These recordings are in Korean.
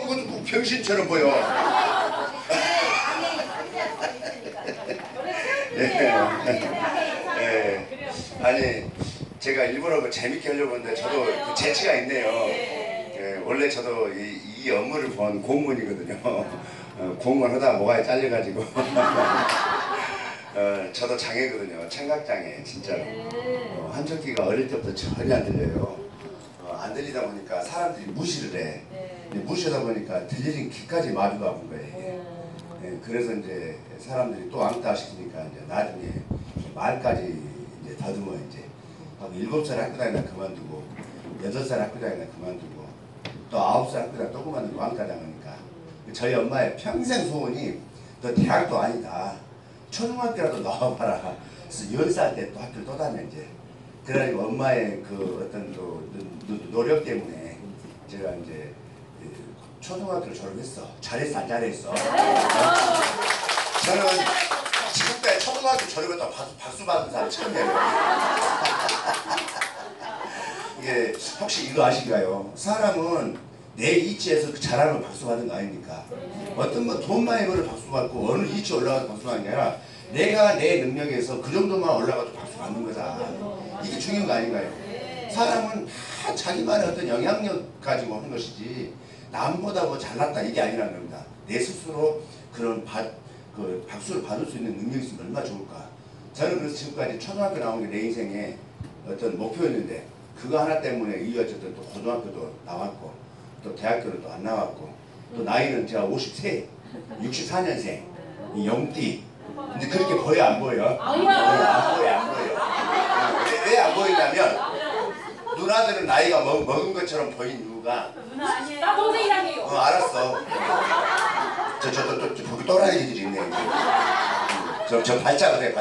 그것도 꼭 병신처럼 보여. 네. 아니 제가 일부러 그 재밌게 하려고 했는데 저도 그 재치가 있네요. 네. 원래 저도 이 업무를 본 공무원이거든요. 공무원 하다가 모가에 잘려가지고 저도 장애거든요. 청각장애 진짜로. 한쪽귀가 어릴 때부터 전혀 안 들려요. 안 들리다 보니까 사람들이 무시를 해. 무시하다 보니까 들리는 귀까지 마비가 온 거예요. 그래서 이제 사람들이 또 왕따 시키니까 이제 나중에 말까지 이제 더듬어 이제 7살 학교 다니다 그만두고 8살 학교 다니다 그만두고 또 9살 학교 다니다 또 그만두고 왕따 당하니까 저희 엄마의 평생 소원이 너 대학도 아니다. 초등학교라도 나와봐라. 그래서 10살 때 또 학교를 또 다녀 이제. 그래가지고 엄마의 그 어떤 그 노력 때문에 제가 이제 초등학교를 졸업했어. 잘했어 안 잘했어? 저는 지금까지 초등학교 졸업했다고 박수 받은 사람 처음이에요. 이게 혹시 이거 아신가요? 사람은 내 이치에서 그 잘하면 박수 받은 거 아닙니까? 어떤 건 돈 많이 벌어 박수 받고 어느 이치 올라가서 박수 받는 게 아니라 내가 내 능력에서 그 정도만 올라가도 박수 받는 거다. 이게 중요한 거 아닌가요? 사람은 다 자기만의 어떤 영향력 가지고 하는 것이지 남보다 뭐 잘났다 이게 아니라는 겁니다. 내 스스로 그런 박수를 받을 수 있는 능력이 있으면 얼마나 좋을까. 저는 그래서 지금까지 초등학교 나온 게 내 인생의 어떤 목표였는데 그거 하나 때문에 이어졌던 또 고등학교도 나왔고 또 대학교는 또 안 나왔고 또 나이는 제가 53, 64년생 영띠. 근데 그렇게 보여 안 보여? 안 보여. 왜 안 보이냐면 누나들은 나이가 먹은 것처럼 보인 이유가 나 동생이랑 해요. 알았어. 저 또라이들이 있네. 저 발작을 해.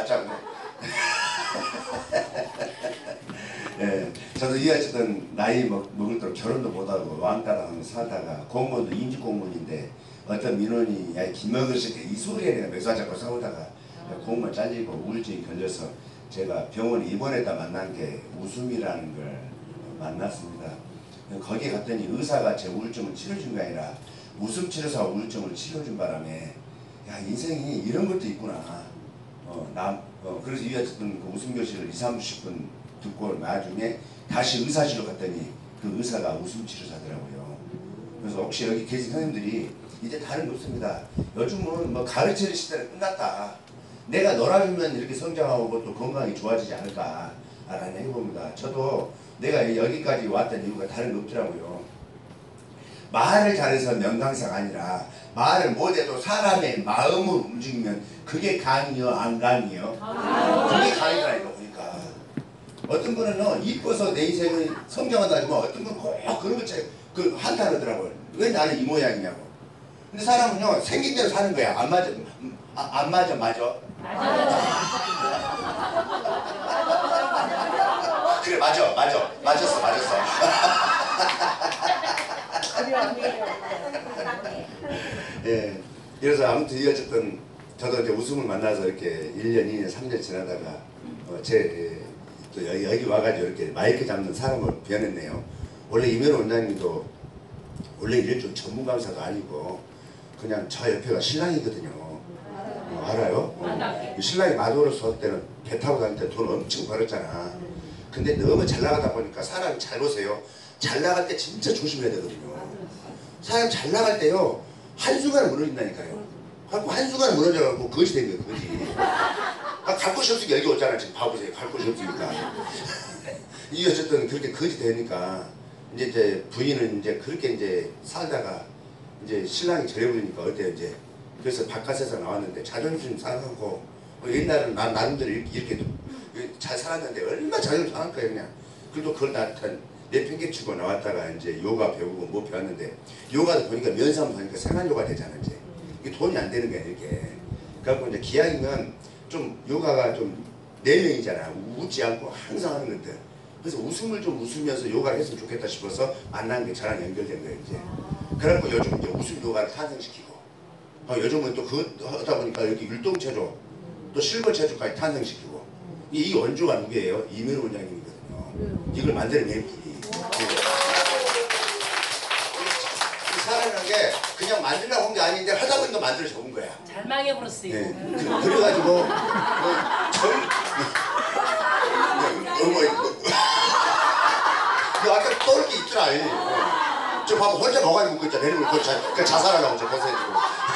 예, 저도 어쨌든 나이 먹을 때 결혼도 못하고 왕따당하면서 살다가 공무원도 임직공무원인데 어떤 민원이 야 김명들 씨 이 소리에 내가 몇살 잡고 싸우다가 공무원 잘리고 우울증이 걸려서 제가 병원에 입원했다 만난 게 웃음이라는 걸 만났습니다. 거기에 갔더니 의사가 제 우울증을 치료준 게 아니라 웃음 치료사가 우울증을 치료준 바람에 야 인생이 이런 것도 있구나. 그래서 어쨌든 그 웃음 교실을 20-30분 듣고 나중에 다시 의사실로 갔더니 그 의사가 웃음 치료사더라고요. 그래서 혹시 여기 계신 선생님들이 이제 다른 게 없습니다. 요즘은 뭐 가르치는 시대는 끝났다. 내가 놀아주면 이렇게 성장하고 또 건강이 좋아지지 않을까 라는 해봅니다. 저도 내가 여기까지 왔던 이유가 다른 게 없더라고요. 말을 잘해서 명강사가 아니라 말을 못해도 사람의 마음을 움직이면 그게 강이요 안 강이요? 그게 강이라니까 보니까 어떤 분은 이뻐서 내 인생을 성장한다 하지만 어떤 분은 꼭 그런 걸 한탄하더라고요. 왜 나는 이 모양이냐고. 근데 사람은요 생긴 대로 사는 거야. 안 맞아. 안 맞아. 그래 맞았어. 예, 그래서 아무튼 어쨌든 저도 이제 웃음을 만나서 이렇게 1년, 2년, 3년 지나다가 또 여기 와가지고 이렇게 마이크 잡는 사람으로 변했네요. 원래 이면호 원장님도 원래 이런 전문 강사도 아니고 그냥 저 옆에가 신랑이거든요. 알아요? 신랑이 마도로서 할 때는 배 타고 다닐 때 돈 엄청 벌었잖아. 근데 너무 잘 나가다 보니까 사람이 잘 보세요. 잘 나갈 때 진짜 조심해야 되거든요. 사람 잘 나갈 때요 한순간에 무너진다니까요. 갖고 한순간에 무너져갖고 거지 된 거예요. 거지. 갈 곳이 없으니까 여기 왔잖아. 지금 봐보세요. 갈 곳이 없으니까. 이 어쨌든 그렇게 거지 되니까 이제 부인은 이제 그렇게 이제 살다가 이제 신랑이 저려버리니까 어때요 이제. 그래서 바깥에서 나왔는데 자존심 상하고 옛날에는 난 나름대로 이렇게 잘 살았는데 얼마나 자존심 상할 거예요 그냥. 그래도 그걸 나한테 내팽개치고 나왔다가 이제 요가 배우고 뭐 배웠는데 요가도 보니까 면상 보니까 생활 요가 되잖아 이제. 이게 돈이 안 되는 거야 이렇게. 그래갖고 이제 기왕이면 좀 요가가 좀 내면이잖아. 웃지 않고 항상 하는 것들. 그래서 웃음을 좀 웃으면서 요가를 했으면 좋겠다 싶어서 만난 게 저랑 연결된 거예요 이제. 그래갖고 요즘 이제 웃음 요가를 탄생시키고 요즘은 또 그거 하다 보니까 이렇게 율동체조 또 실버체조까지 탄생시키고 이 원조가 누구예요? 이면호 원장님이거든요. 이걸 만들어낸 분이. 이 사람이 사람이라는 게 그냥 만들려고 한 게 아닌데 하다 보니까 만들어져 온 거야. 잘 망해버렸어요. 예. 그래가지고 뭐, 그 아까 떠올 게 있더라. 저 봐봐 혼자 먹어야 먹고 있잖아. 내리고 그 자살하려고 저 벗어야지고.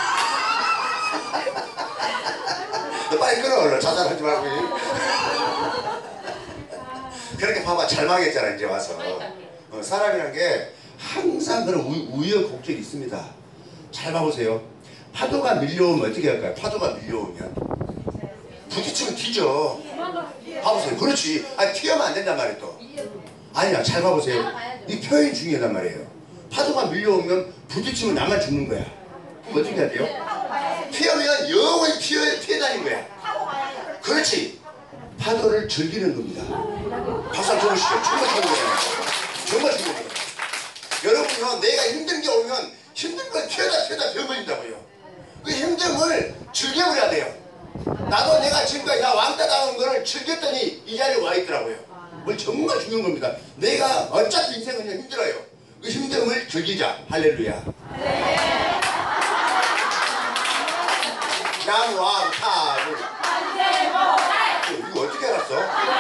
너 빨리 끊어 얼른 자살하지 말고. 그렇게 봐봐 잘 망했잖아 이제 와서. 사람이란 게 항상 그런 우여곡절이 있습니다. 잘 봐보세요. 파도가 밀려오면 어떻게 할까요? 파도가 밀려오면 부딪히면 튀죠. 봐보세요. 그렇지. 아니 튀어면 안 된단 말이에요 또. 아니야 잘 봐보세요. 이 표현이 중요하단 말이에요. 파도가 밀려오면 부딪히면 나만 죽는 거야. 그럼 어떻게 해야 돼요? 튀어면 영원히 피해 다니는 거야. 그렇지. 파도를 즐기는 겁니다. 박수 한번 쳐보시죠. 정말 좋은 거예요. 정말 좋은 거예요. 여러분요 내가 힘든 게 오면 힘든 걸 튀어다 되어버린다고요. 그 힘듦을 즐겨버려야 돼요. 나도 내가 지금까지 나 왕따 당한 거를 즐겼더니 이 자리에 와 있더라고요. 뭘 정말 중요한 겁니다. 내가 어차피 인생은 그냥 힘들어요. 그 힘듦을 즐기자. 할렐루야. 양왕탑을 이거 어떻게 알았어?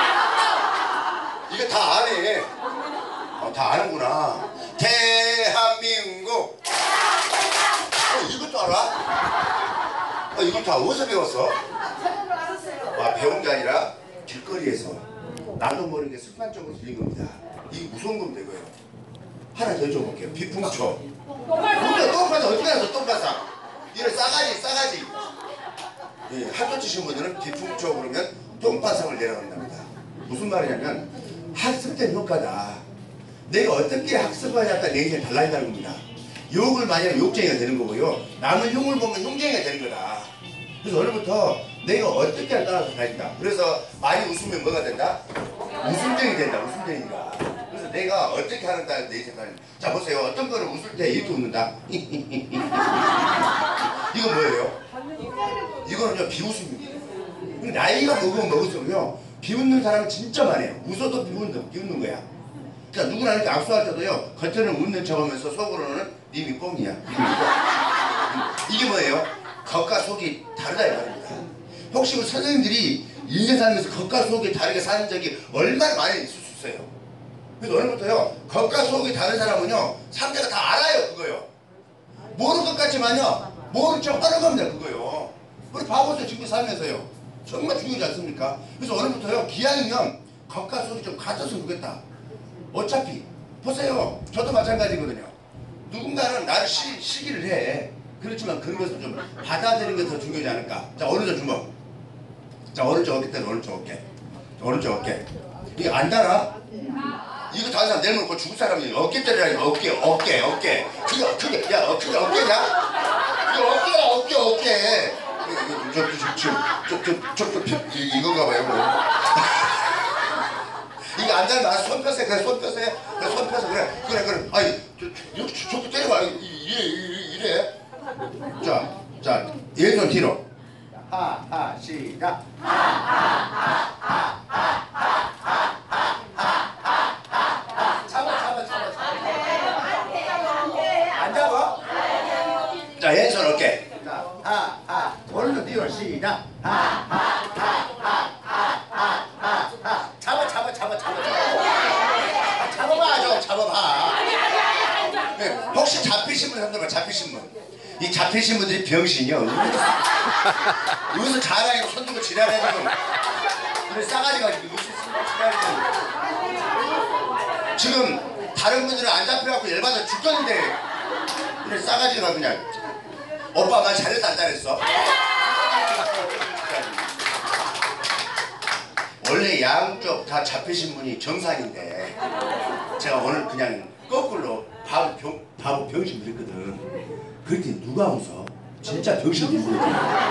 이거 다 아네. 다 아는구나. 대한민국. 이것도 알아? 이거 다 어디서 배웠어? 배운 게 아니라 길거리에서 나도 모르게 습관적으로 들린 겁니다. 이게 무서운 겁니다 이거요. 하나 더 줘볼게요. 비풍초. 똥파사 어떻게 알았어? 똥파사. 이런 싸가지. 예, 학교 치신 분들은 비풍초 그러면 똥파상을 내려간답니다. 무슨 말이냐면 학습된 효과다. 내가 어떻게 학습하냐에 따라 내 인생이 달라진다는 겁니다. 욕을 많이 하면 욕쟁이가 되는 거고요. 남의 흉을 보면 흉쟁이가 되는 거다. 그래서 오늘부터 내가 어떻게 하냐에 따라서 달라진다. 그래서 많이 웃으면 뭐가 된다? 웃음쟁이 된다. 웃음쟁이가. 그래서 내가 어떻게 하는가 내 인생 달라진다. 자 보세요. 어떤 거를 웃을 때 이렇게 웃는다. 이거 뭐예요? 이거는요 비웃음입니다. 나이가 먹을수록요 비웃는 사람은 진짜 많아요. 웃어도 비웃는 거야. 그러니까 누구나 이렇게 악수할 때도요 겉으로는 웃는 척하면서 속으로는 님이 뻥이야. 이게 뭐예요? 겉과 속이 다르다 이 말입니다. 혹시 우리 선생님들이 인생 살면서 겉과 속이 다르게 사는 적이 얼마나 많이 있을 수 있어요. 그래서 오늘부터요 겉과 속이 다른 사람은요 상대가 다 알아요 그거요. 모르는 것 같지만요 모른 척 하는 겁니다 그거요. 우리 바보들 지금 살면서요 정말 중요하지 않습니까? 그래서 오늘부터요 기왕이면 겉과 속이 좀 같았으면 좋겠다. 어차피 보세요 저도 마찬가지거든요. 누군가는 나를 시기를 해. 그렇지만 그런 것을 좀 받아들이는 게 더 중요하지 않을까. 자 오른쪽 주먹. 자 오른쪽 어깨 때는 오른쪽 어깨. 오른쪽 어깨. 이게 안 달아? 이거 다른 사람 내려놓고 죽을 사람이 어깨 때리라니. 어깨 그게 야 그게 어깨냐? 이게 어깨야 이건가 봐요. 이게 안 되면 손 펴세. 그래 손 펴서 그래 아이 저도 때려봐. 이래. 자 왼손 뒤로 하하 시작. 잡아 안 잡아? 자 왼손 어깨. 자 하하 오른손 뒤로 시작. 잡아봐. 네, 혹시 잡히신 분 한번 잡히신 분. 이 잡히신 분들이 병신이요. 여기서 자랑이고 손 들고 지랄하는 거. 그래 싸가지 가지고 지금 다른 분들은 안 잡혀갖고 열받아 죽겠는데 그래 싸가지가 그냥 오빠 말 잘했어 안 잘했어? 원래 양쪽 다 잡히신 분이 정상인데 제가 오늘 그냥 거꾸로 바보 병신 그랬거든. 그랬더니 누가 웃어? 진짜 병신들이 웃어.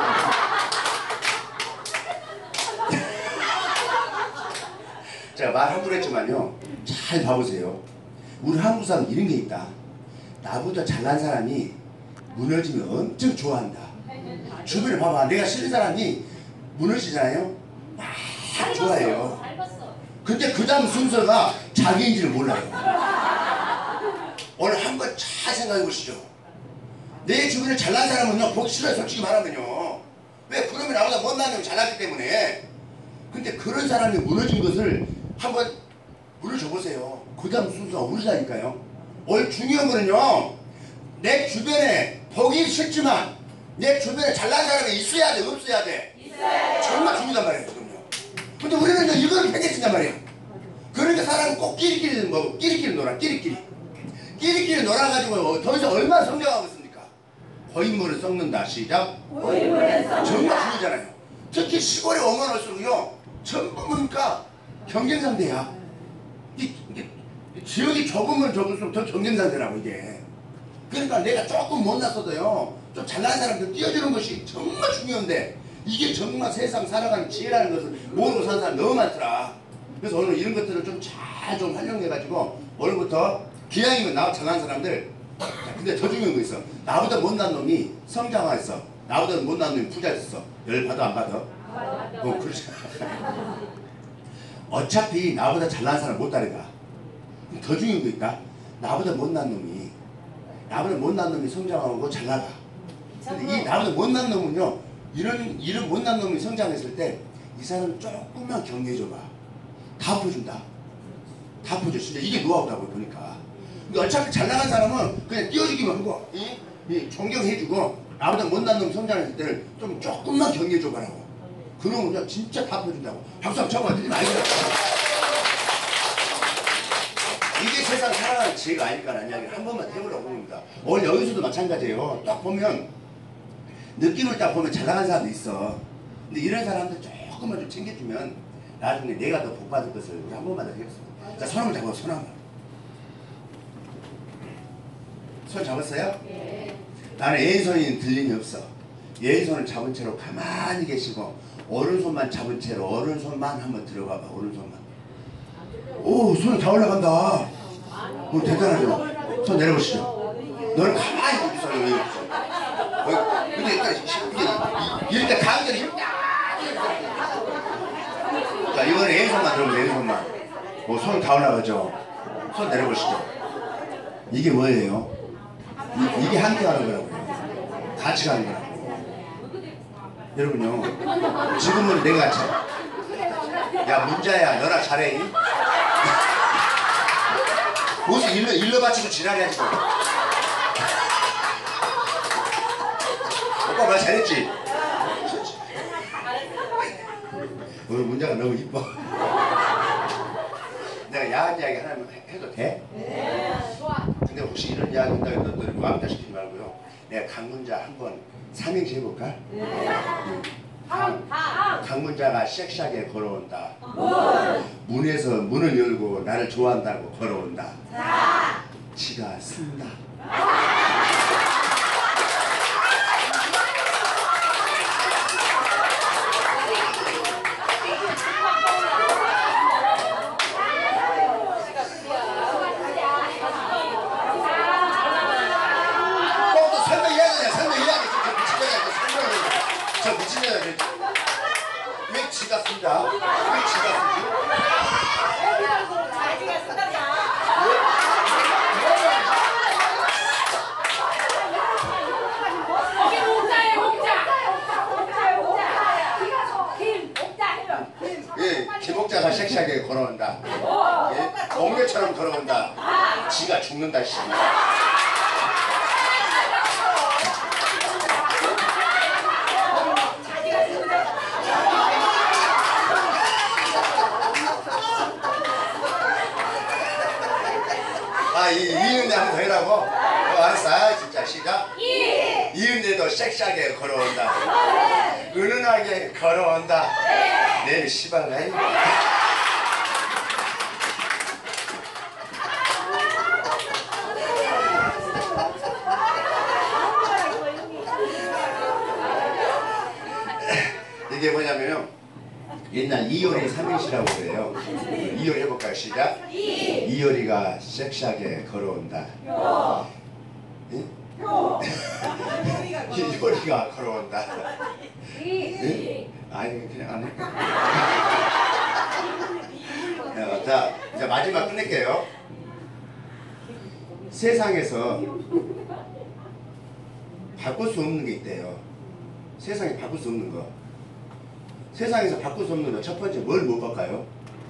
제가 말 함부로 했지만요 잘 봐보세요. 우리 한국 사람 이런 게 있다. 나보다 잘난 사람이 무너지면 엄청 좋아한다. 주변에 봐봐. 내가 싫은 사람이 무너지잖아요. 막 좋아해요. 근데 그 다음 순서가 자기인지를 몰라요. 오늘 한번 잘 생각해 보시죠. 내 주변에 잘난 사람은요 보기 싫어요. 솔직히 말하면요. 왜? 그러면 나보다 못난 놈이 잘나기 때문에. 근데 그런 사람이 무너진 것을 한번 무너져 보세요. 그 다음 순서가 우리라니까요. 오늘 중요한 거는요, 내 주변에 보기 싫지만 내 주변에 잘난 사람이 있어야 돼, 없어야 돼? 있어야. 정말 중요한 말이에요. 지금요. 근데 우리는 이걸 팽개친단 말이에요. 그러니까 사람은 꼭 끼리끼리 놀아. 끼리끼리 놀아가지고 더 이상 얼마나 성장하고 있습니까? 고인물을 썩는다. 시작. 고인물을 썩는다. 정말 중요하잖아요. 특히 시골에 오면 올수록요, 전부 뭡니까? 경쟁 상대야. 지역이 좁으면 좁을수록 더 경쟁 상대라고 이게. 그러니까 내가 조금 못났어도요, 좀 잘난 사람들 띄워주는 것이 정말 중요한데, 이게 정말 세상 살아가는 지혜라는 것을 모르고 사는 사람 너무 많더라. 그래서 오늘 이런 것들을 좀 잘 좀 활용해가지고 오늘부터 기왕이면 나와 잘난 사람들. 근데 더 중요한 거 있어. 나보다 못난 놈이 성장했어. 나보다 못난 놈이 부자였어. 열 받아 안 받아? 그렇지. 어차피 나보다 잘난 사람 못 따라가. 더 중요한 거 있다. 나보다 못난 놈이 성장하고 잘 나가. 근데 이 나보다 못난 놈은요, 이런 못난 놈이 성장했을 때 이 사람 조금만 격려해줘봐. 다 엎어준다. 다 엎어줘. 진짜 이게 노하우라고 보니까. 근데 어차피 잘 나간 사람은 그냥 띄워주기만 하고, 존경해주고, 나보다 못난 놈 성장했을 때는 좀 조금만 격려해줘봐라고. 그러면 그냥 진짜 다 엎어준다고. 박수 한번 쳐봐. 들리면 알겠다. 이게 세상 살아가는 지혜가 아닐까라는 이야기를 한 번만 해보려고 봅니다. 오늘 여기서도 마찬가지예요. 딱 보면 느낌을 딱 보면 잘 나간 사람도 있어. 근데 이런 사람들 조금만 좀 챙겨주면 나중에 내가 더 복받을 것을 우리 한 번만 더 해보겠습니다. 자, 손 한번 잡아. 손 한번. 손 잡았어요? 네. 나는 왼손이 들림이 없어. 왼손을 잡은 채로 가만히 계시고 오른손만 잡은 채로 오른손만 한번 들어가봐. 오른손만. 오, 손 다 올라간다. 오, 대단하죠. 손 내려보시죠. 너는 가만히 있어. 근데 이럴 때 강렬히 힘. 자, 이거는 왼손만 들어보세요. 왼손만. 오, 손 다 올라가죠. 손 내려보시죠. 이게 뭐예요? 이게 함께 가는 거라고요. 같이 가는 거라고. 여러분요, 지금은 내가 야, 문자야, 너나 잘해. 무슨 일러 바치고 지랄이야 지금. 오빠 말 잘했지? 오늘 문자가 너무 이뻐. 내가 야한 이야기 하나만 해도 돼? 네. 좋아. 근데 혹시 이런 이야기 한다고 너들 왕따 시키지 말고요. 내가 강문자 한번 삼행시 해볼까? 네. 강문자가 섹시하게 걸어온다. 문에서 문을 열고 나를 좋아한다고 걸어온다. 지가 쓴다. 꼭또 설명해야 설명해야 돼. 저 미친 여자. 왜 지가 쓴다? 왜 지가 쓰지? 예, 김옥자가 섹시하게 걸어온다. 예, 몽매처럼 걸어온다. 지가 죽는다. 씨. 이은혜 한번 더 해라고? 알았어. 아, 진짜 시작. 이은혜도 섹시하게 걸어온다. 은은하게 걸어온다. 내일 시발 나이. 이게 뭐냐면요, 옛날 이효리 삼행시라고 그래요. 이효리 해볼까요? 시작. 이효리가 섹시하게 걸어온다. 이효리가 걸어온다. 아니 그냥 안 해. 자, 이제 마지막 끝낼게요. 세상에서 바꿀 수 없는 게 있대요. 세상에 바꿀 수 없는 거. 세상에서 바꿀 수 없는 거 첫 번째 뭘 못 바꿔요?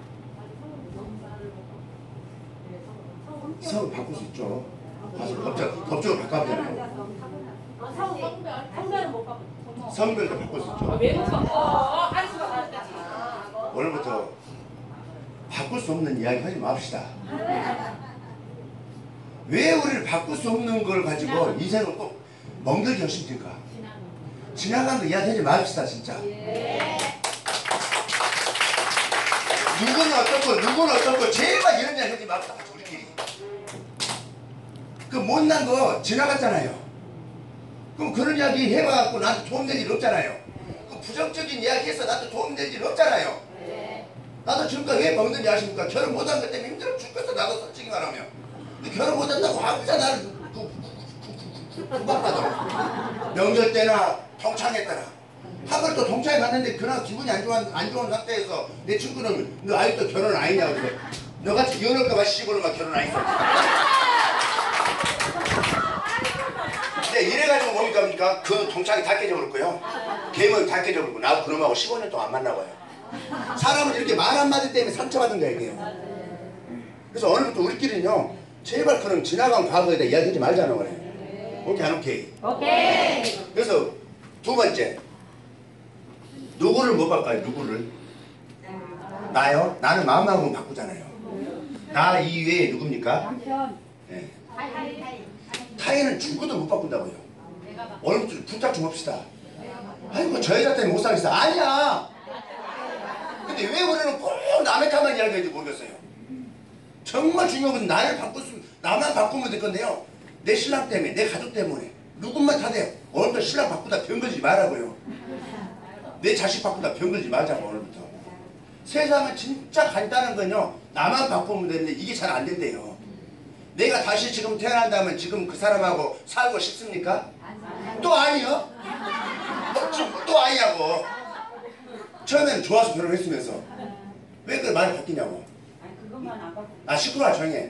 성 바꿀 수 있죠. 법적으로 바꿔보잖아요. 성별은 못 바꿔. 성별도 바꿀 수 있죠. 외국성. 할 수가 다르다지. 오늘부터 바꿀 수 없는 이야기 하지 맙시다. 왜 우리를 바꿀 수 없는 걸 가지고 인생을 꼭 멍들게 하십니까? 지나간 거 이야기하지 맙시다 진짜. 누구는 어떻고 누구는 어떻고 제발 이런 이야기 하지 맙시다 우리끼리. 그 못난 거 지나갔잖아요. 그럼 그런 이야기 해봐갖고 나한테 도움될 일 없잖아요. 그 부정적인 이야기해서 나한테 도움될 일 없잖아요. 나도 지금까지 왜 먹는지 아십니까? 결혼 못한 것 때문에 힘들어 죽겠어. 나도 솔직히 말하면. 근데 결혼 못한다고 항상 나를 구박받아. 명절 때나 동창회 때나. 한번 또 동창회 갔는데 그날 기분이 안 좋은 상태에서 내 친구는 너 아직도 결혼 아니냐고 그래. 너같이 이혼할까봐 시골로만 결혼 아니냐. 근데 이래가지고 뭡니까? 그 동창이 다 깨져버렸고요. 개명이 다 깨져버리고 나도 그놈하고 15년 동안 안 만나고요. 사람은 이렇게 말 한마디 때문에 상처받은 거야 이게요. 그래서 오늘부터 우리끼리는요 제발 그런 지나간 과거에 대해 이야기하지 말자는 거네. 오케이 안 오케이? 오케이. 그래서 두 번째 누구를 못 바꿔요? 누구를? 나요? 나는 마음만 바꾸잖아요. 나 이외에 누굽니까? 네. 타인은 죽어도 못 바꾼다고요. 오늘부터 붙잡 좀 합시다. 아이고 저 여자 때문에 못 살겠어. 아니야. 근데 왜 우리는 꼭 남의 탓만 이야기하는지 모르겠어요. 정말 중요한 건 나만 바꾸면 될 건데요. 내 신랑 때문에, 내 가족 때문에 누군만 탓해요. 오늘부터 신랑 바꾸다 병 걸지 말라고요. 내 자식 바꾸다 병 걸지 말자고 오늘부터. 세상은 진짜 간단한 건요. 나만 바꾸면 되는데 이게 잘 안 된대요. 내가 다시 지금 태어난다면 지금 그 사람하고 살고 싶습니까? 또 아니요? 지금 또 아니냐고. 처음에는 좋아서 결혼했으면서 왜 그 말이 바뀌냐고. 아 시끄러워 조용해.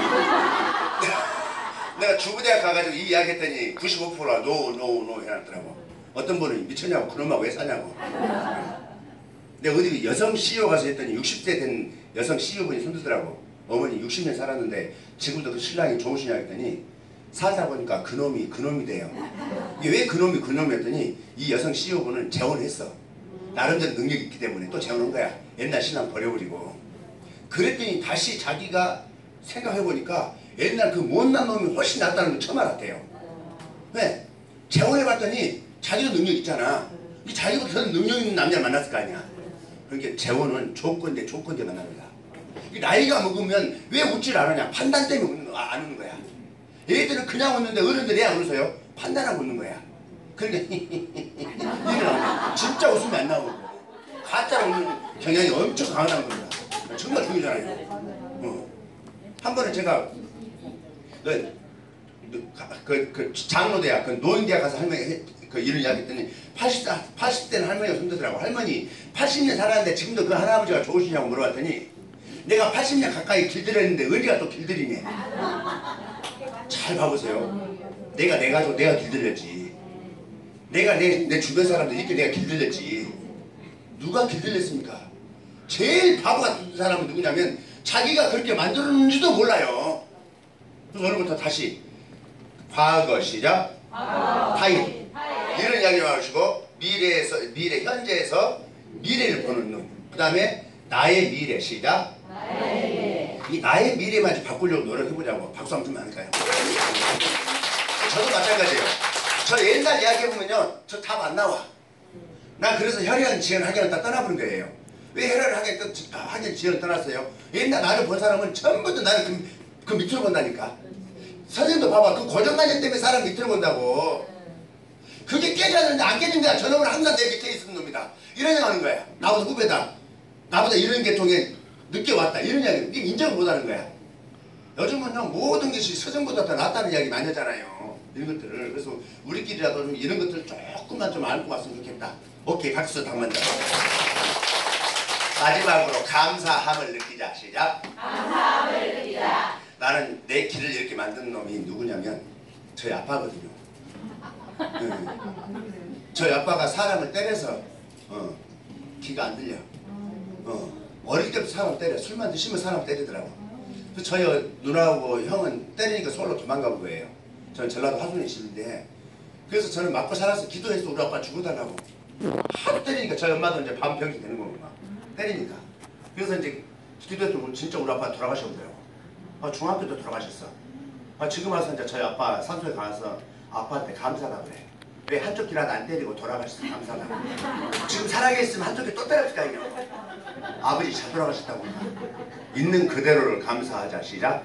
내가 주부대학 가가지고 이 이야기 했더니 95%가 노 해놨더라고. 어떤 분은 미쳤냐고 그놈하고 왜 사냐고. 내가 어디 여성 CEO 가서 했더니 60대 된 여성 CEO분이 손들더라고. 어머니 60년 살았는데 지금도 그 신랑이 좋으시냐 했더니 살다 보니까 그놈이 돼요. 이게 왜 그놈이 했더니 이 여성 CEO분은 재혼을 했어. 나름대로 능력이 있기 때문에 또 재혼한 거야. 옛날 신랑 버려버리고. 그랬더니 다시 자기가 생각해보니까 옛날 그 못난 놈이 훨씬 낫다는 걸 처음 알았대요. 왜? 재혼해봤더니 자기도 능력 있잖아. 자기보다 더 능력 있는 남자 만났을 거 아니야. 그러니까 재혼은 조건대 만납니다. 나이가 먹으면 왜 웃질 않느냐? 판단 때문에 안 웃는 거야. 얘들은 그냥 웃는데 어른들이 안 웃어요? 판단하고 웃는 거야. 그러니까 이런 진짜 웃으면 안 나오고 가짜로 웃는 경향이 엄청 강하다는 겁니다. 정말 중요하잖아요. 한 번은 제가 그 장로대학 그 노인대학 가서 할머니 그 이런 이야기 했더니 80대는 할머니가 손들더라고. 할머니 80년 살았는데 지금도 그 할아버지가 좋으시냐고 물어봤더니 내가 80년 가까이 길들였는데 어디가 또 길들이네. 잘 봐보세요. 내가 길들였지. 내가 내 주변 사람들 이렇게 내가 길들였지. 누가 길들였습니까? 제일 바보 같은 사람은 누구냐면 자기가 그렇게 만들었는지도 몰라요. 그래서 오늘부터 다시 과거 시작 타인 이런 이야기 하시고 미래 현재에서 미래를 보는 눈. 그 다음에 나의 미래 시작 이 나의 미래만 좀 바꾸려고 노력해보자고. 박수 한번 주면 안 될까요? 저도 마찬가지예요. 저 옛날 이야기해보면요 저 답 안 나와. 난 그래서 혈연 지연 학연을 다 떠나버린 거예요. 왜 혈연 학연 지연을 떠났어요? 옛날 나를 본 사람은 전부 다 나를 그 밑으로 본다니까. 선생님도 봐봐. 그 고정관념 때문에 사람 밑으로 본다고. 그게 깨졌는데 안 깨진 거야. 저놈은 항상 내 밑에 있는 놈이다. 이런 얘기 하는 거야. 나보다 후배다. 나보다 이런 계통에 늦게 왔다. 이런 이야기 인정을 못하는 거야. 요즘은 형 모든 것이 서정보다 더 낫다는 이야기 많이 하잖아요. 이런 것들을. 그래서 우리끼리라도 좀 이런 것들을 조금만 좀 알고 왔으면 좋겠다. 오케이 박수 당만자. 마지막으로 감사함을 느끼자. 시작. 감사함을 느끼자. 나는 내 길을 이렇게 만드는 놈이 누구냐면 저희 아빠거든요. 저희 아빠가 사람을 때려서 귀가 안 들려. 어릴 때부터 사람을 때려. 술만 드시면 사람을 때리더라고. 그래서 저희 누나하고 형은 때리니까 서울로 도망가 본 거예요. 저는 전라도 화순에 집인데, 그래서 저는 맞고 살아서 기도해서 우리 아빠 죽어달라고 하도 때리니까 저희 엄마도 이제 반평이 되는 거구나. 때리니까. 그래서 이제 기도해서 진짜 우리 아빠 돌아가셨더라고. 중학교 때 돌아가셨어. 지금 와서 이제 저희 아빠 산소에 가서 아빠한테 감사하다고 그래. 왜 한쪽 귀라도 안 때리고 돌아가셨어 감사하다고. 지금 살아계셨으면 한쪽 귀 또 때렸을 거 아니에요. 아버지 잘 돌아가셨다고. 있는 그대로를 감사하자. 시작.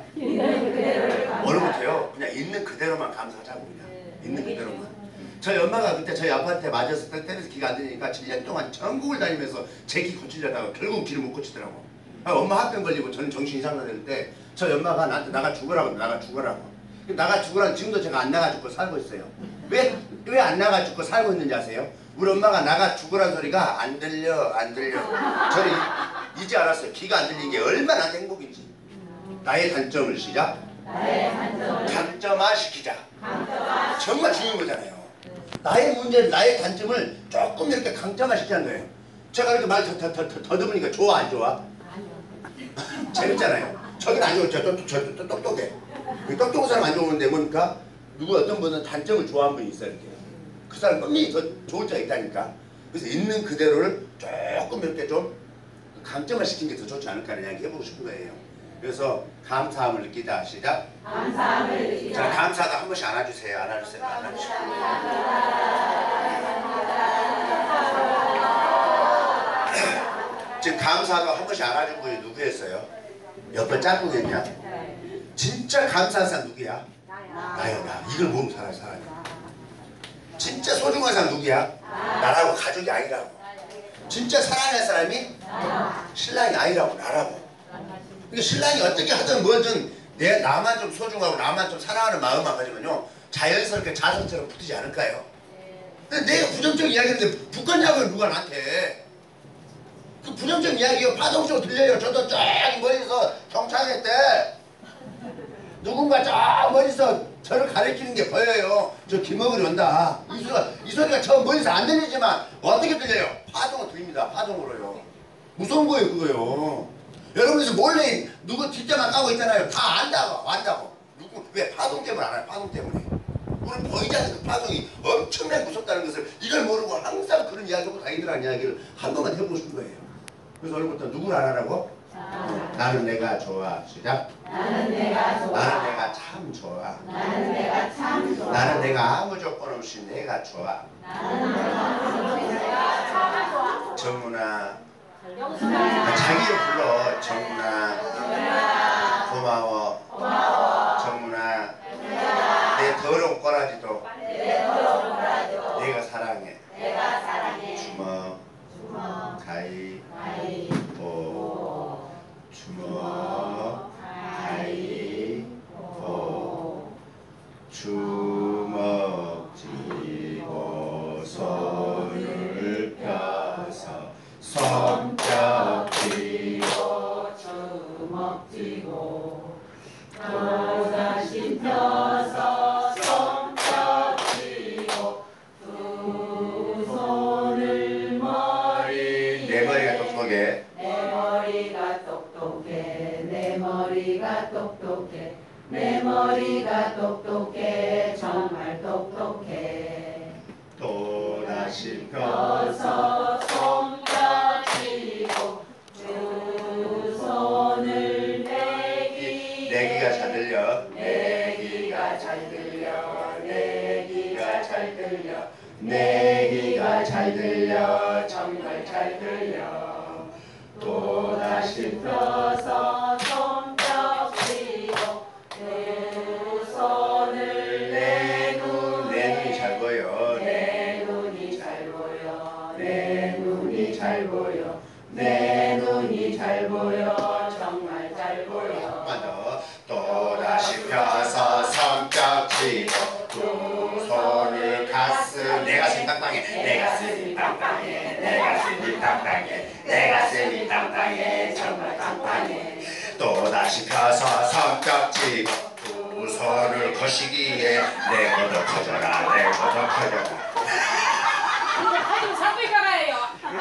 오늘부터요 그냥 있는 그대로만 감사하자고. 그냥 있는 그대로만. 저희 엄마가 그때 저희 아빠한테 맞아서 때려서 귀가 안 들리니까 7년 동안 전국을 다니면서 제 귀 고치려다가 결국 귀를 못 고치더라고. 엄마 합병 걸리고 저는 정신 이상이 될 때 저희 엄마가 나한테 나가 죽으라고. 나가 죽으라고. 지금도 제가 안 나가 죽고 살고 있어요. 왜 안 나가 죽고 살고 있는지 아세요? 우리 엄마가 나가 죽으라는 소리가 안 들려. 저는 이제 알았어요. 귀가 안 들리는 게 얼마나 행복인지. 나의 단점을 시작. 강점화시키자. 정말 중요한 거잖아요. 나의 문제를, 나의 단점을 조금 이렇게 강점화시키는 거예요. 제가 이렇게 말 더듬으니까 좋아 안 좋아? 재밌잖아요. 저긴 안 좋죠. 저 똑똑해. 똑똑한 사람 안 좋은데 뭡니까? 누구 어떤 분은 단점을 좋아하는 분이 있어요. 이렇게. 그 사람 분명히 더 좋을 때가 있다니까. 그래서 있는 그대로를 조금 이렇게 좀 강점화 시킨 게 더 좋지 않을까 하는 이야기 해보고 싶은 거예요. 그래서 감사함을 느끼자. 시작. 감사함을 느끼자. 자, 감사하다 한 번씩 안아주세요. 안아주세요. 지금 감사하다 한 번씩 안아준 분이 누구였어요? 옆에 짝꿍이었냐? 진짜 감사한 사람 누구야? 나요. 나. 이걸 모르면 살아요. 진짜 소중한 사람 누구야? 나라고. 가족이 아니라고. 진짜 사랑하는 사람이 신랑이 아니라고. 나라고. 그러니까 신랑이 어떻게 하든 뭐든 나만 좀 소중하고 나만 좀 사랑하는 마음만 가지면요 자연스럽게 자성처럼 붙지 않을까요? 근데 내가 부정적인 이야기했는데 붙겠냐고요. 누가 나한테. 그 부정적인 이야기가 파동적으로 들려요. 저도 저기 멀리서 경찰에 때 누군가 저 멀리서 저를 가리키는 게 보여요. 저 김어글이 온다. 이 소리가 저 멀리서 안 들리지만 어떻게 들려요? 파동으로 들립니다. 파동으로요. 무서운 거예요 그거요. 여러분께서 몰래 누구 뒷자만 까고 있잖아요. 다 안다고. 누구 왜? 파동 때문에 알아요. 파동 때문에. 우리는 보이지 않는 그 파동이 엄청나게 무섭다는 것을 이걸 모르고 항상 그런 이야기하고 다니더라는 이야기를 한 번만 해보고 싶은 거예요. 그래서 오늘부터 누구를 안 하라고? 나는 내가 좋아. 시작. 나는 내가 좋아. 나는 내가 참 좋아. 나는 내가 참 좋아. 나는 내가 아무 조건 없이 내가 좋아. 나는 내가 참 좋아. 정문아. 영순아. 자기 이름 불러. 정문아. 고마워. 정문아. 내 더러운 꼬라지도 내가 사랑해. 주먹. 가위보. 주먹. 가위보. 주먹 쥐고 손을 펴서 손뼉 쥐고 주먹 쥐고 또다시 펴서 손뼉 쥐고 두 손을 머리. 내 머리가 똑똑해. 내 머리가 똑똑해. 내 머리가 똑똑해. 내 머리가 똑똑해. 정말 똑똑해. 또다시 펴서 손뼉 쥐고 두 손을 내기가 잘 들려. 내기가 잘 들려. 내기가 잘 들려. 내기가 잘 들려. 정말 잘 들려. 또다시 펴서 손뼉 쥐고 두 손을 내 눈이 잘 보여. 내 눈이 잘 보여. 내 눈이 잘 보여. 내 눈이 잘 보여. 정말 잘 보여. 맞아. 또다시 펴서 손뼉 쥐고 두 손을 가슴. 내 가슴이 땅땅해. 내 가슴이 땅땅해. 내 가슴이 땅땅해. 내 가슴이 땅땅해. 정말 땅땅해. 또다시 펴서 손뼉 쥐고 두 손을 거시기에 내 것도 커져라. 내 것도 하지만 사부에 가라예요.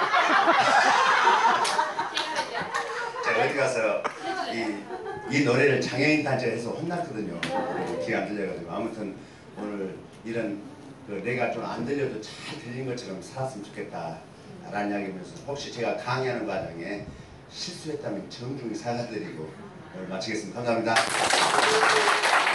제가 어디 가서 이 노래를 장애인 단체가 해서 혼났거든요. 귀 안 들려가지고. 아무튼 오늘 이런 내가 좀 안 들려도 잘 들린 것처럼 살았으면 좋겠다 라는 이야기면서 혹시 제가 강의하는 과정에 실수했다면 정중히 사과드리고 오늘 마치겠습니다. 감사합니다.